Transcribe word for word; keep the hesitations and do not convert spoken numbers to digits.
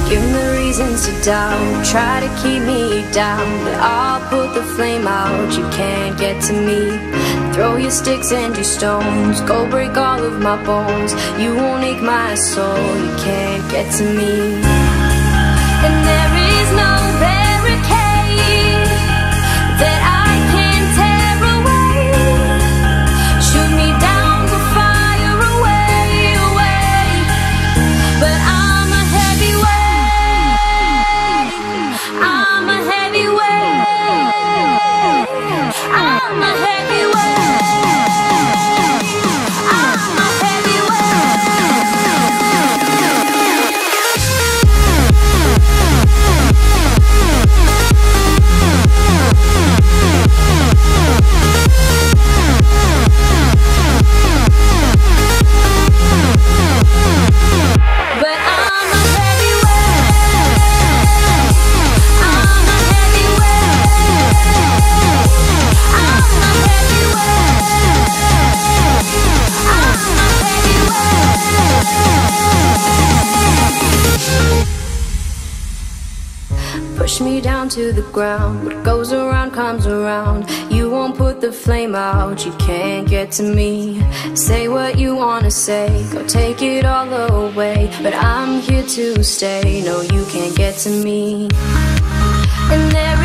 Give me reasons to doubt, try to keep me down, but I'll put the flame out, you can't get to me. Throw your sticks and your stones, go break all of my bones. You won't ache my soul, you can't get to me. And there is no barricade that I can tear away. Shoot me down, go fire away, away. But I'm a heavyweight, I'm a heavyweight, I'm a heavyweight. Push me down to the ground, what goes around comes around. You won't put the flame out, you can't get to me. Say what you wanna say, go take it all away, but I'm here to stay, no you can't get to me. And there